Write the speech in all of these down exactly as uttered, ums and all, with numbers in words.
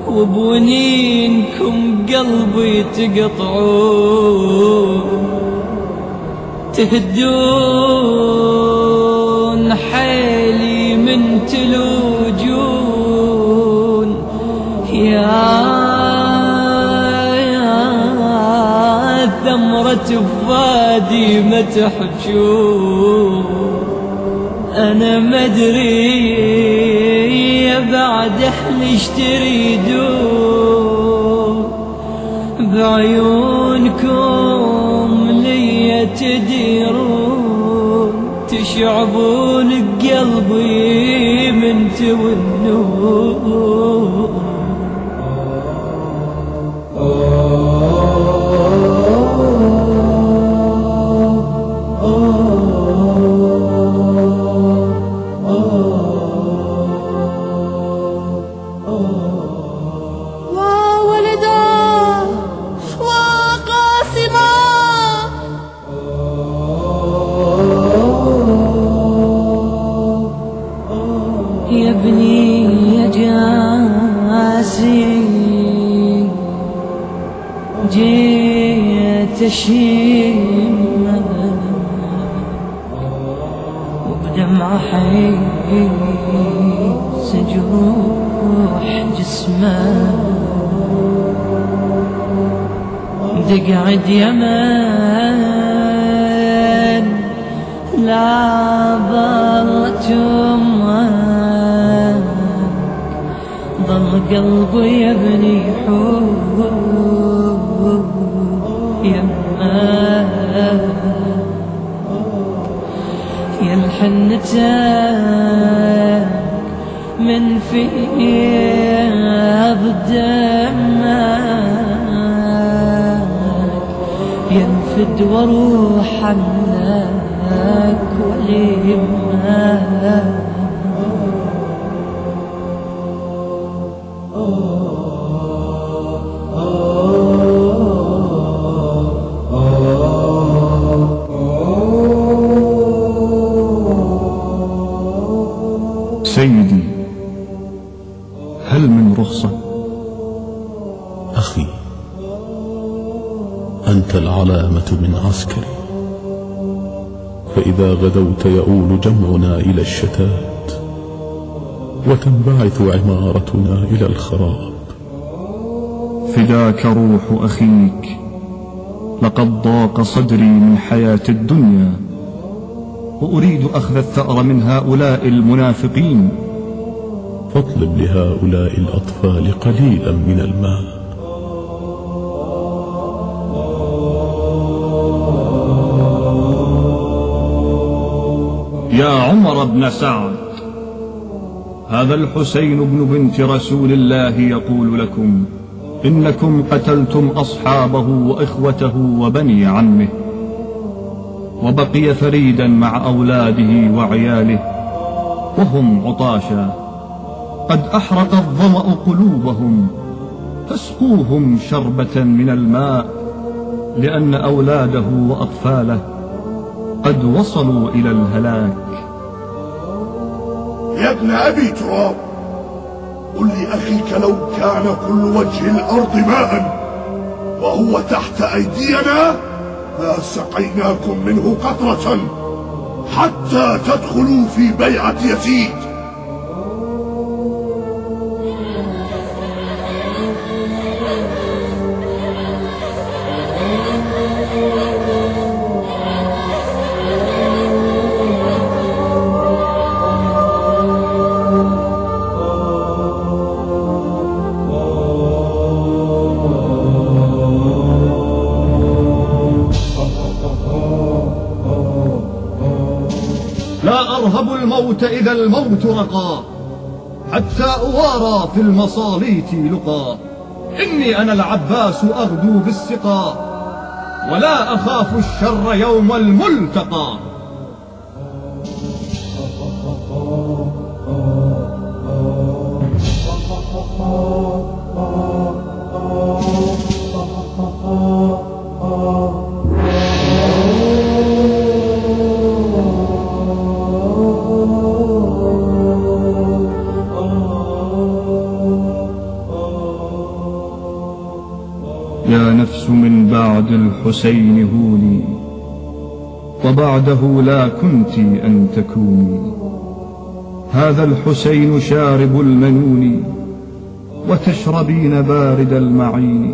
وبونينكم قلبي تقطعون، تهدون حيلي من تلوجون. يا يا ثمرة فادي ما تحجون، أنا مدري بعد احلش تريدون، بعيونكم لي تديرون، تشعبون قلبي من تونون. يا ابني يا جاسي جيت اشيمه، وبدمع حيس جروح جسمه، تقعد يمن لا بلتمك، ضل قلبي يبني حب يمك، يا الحنتك من فيض دمك، ينفد واروح عنك وليمك. سيدي، هل من رخصة؟ أخي، أنت العلامة من عسكري، فإذا غدوت يؤول جمعنا إلى الشتات، وتنبعث عمارتنا إلى الخراب. فداك روح أخيك، لقد ضاق صدري من حياة الدنيا، وأريد أخذ الثأر من هؤلاء المنافقين. فاطلب لهؤلاء الأطفال قليلا من الماء. يا عمر بن سعد، هذا الحسين بن بنت رسول الله يقول لكم إنكم قتلتم أصحابه وإخوته وبني عمه، وبقي فريدا مع أولاده وعياله وهم عطاشا، قد أحرق الظمأ قلوبهم، فاسقوهم شربة من الماء، لأن أولاده وأطفاله قد وصلوا إلى الهلاك. يا ابن أبي تراب، قل لأخيك لو كان كل وجه الأرض ماء وهو تحت أيدينا ما سقيناكم منه قطرة حتى تدخلوا في بيعة يزيد. لا أرهب الموت إذا الموت رقى، حتى أوارى في المصاليت لقى. إني أنا العباس أغدو بالسقا، ولا أخاف الشر يوم الملتقى. يا نفس من بعد الحسين هوني، وبعده لا كنت أن تكوني. هذا الحسين شارب المنون، وتشربين بارد المعين.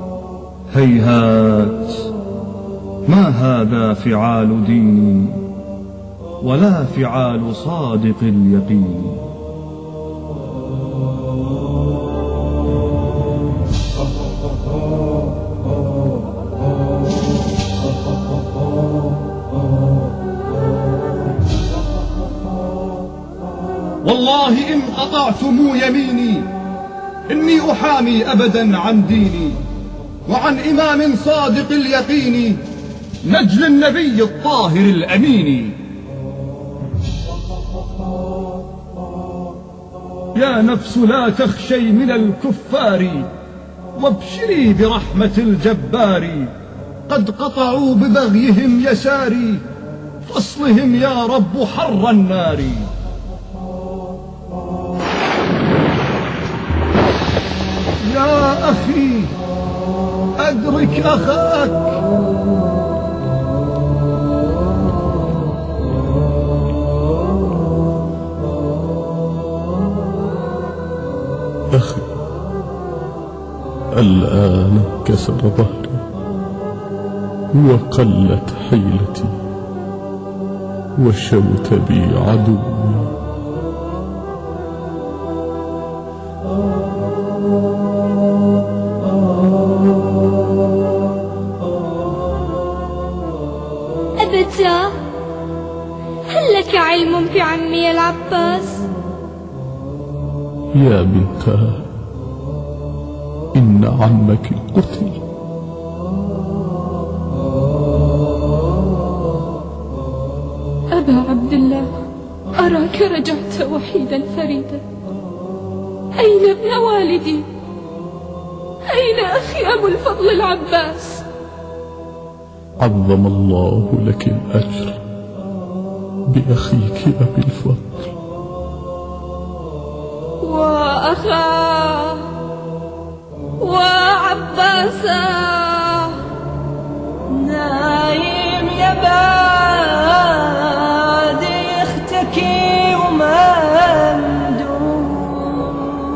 هيهات، ما هذا فعال ديني، ولا فعال صادق اليقين. والله إن قطعتم يميني إني أحامي أبدا عن ديني، وعن إمام صادق اليقين، نجل النبي الطاهر الأمين. يا نفس لا تخشي من الكفار، وابشري برحمة الجبار. قد قطعوا ببغيهم يساري، فاصلهم يا رب حر النار. يا أخي أدرك أخاك. أخي، الآن انكسر ظهري وقلت حيلتي، وشوت بي عدوي. أبتا، هل لك علم بعمي العباس؟ يا بنتاه، إن عمك قتل. أبا عبد الله، أراك رجعت وحيدا فريدا. أين ابن والدي؟ أين أخي أبو الفضل العباس؟ عظم الله لك الأجر بأخيك أبي الفضل. وأخاه وعباسا، نايم يا بادي اختكي وممدود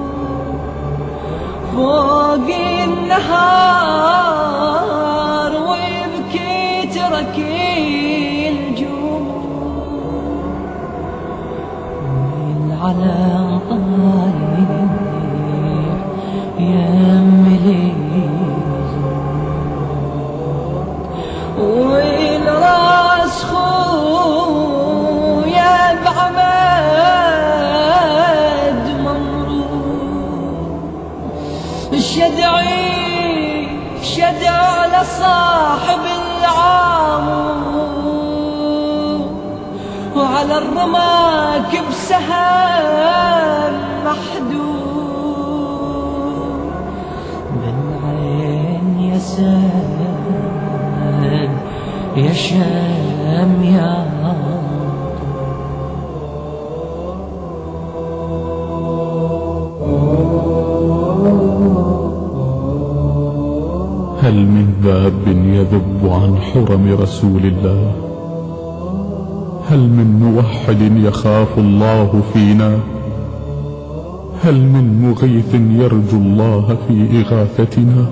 فوق النهار، ويبكي تركي الجود على طاير يملي والراس خويا بعمد ممرود. شدعي شدع لصاحب العامود، وعلى الرماكب سهام محدود. بالعين يا ساد يا شام يا هل من باب يذب عن حرم رسول الله؟ هل من موحد يخاف الله فينا؟ هل من مغيث يرجو الله في إغاثتنا؟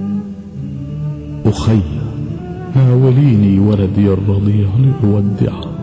أخي، ناوليني ولدي الرضيع لأودعه.